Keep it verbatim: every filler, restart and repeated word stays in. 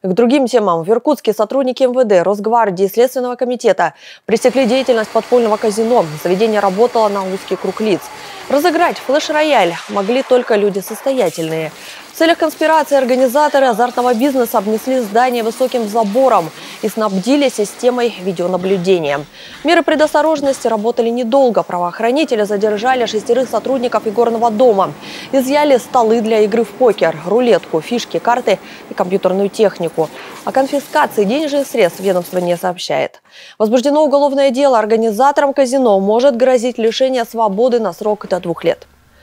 К другим темам. В Иркутске сотрудники эм вэ дэ, Росгвардии и Следственного комитета пресекли деятельность подпольного казино. Заведение работало на узкий круг лиц. Разыграть флеш-рояль могли только люди состоятельные. В целях конспирации организаторы азартного бизнеса обнесли здание высоким забором и снабдили системой видеонаблюдения. Меры предосторожности работали недолго. Правоохранители задержали шестерых сотрудников игорного дома. Изъяли столы для игры в покер, рулетку, фишки, карты и компьютерную технику. О конфискации денежных средств ведомство не сообщает. Возбуждено уголовное дело. Организаторам казино может грозить лишение свободы на срок до двух лет.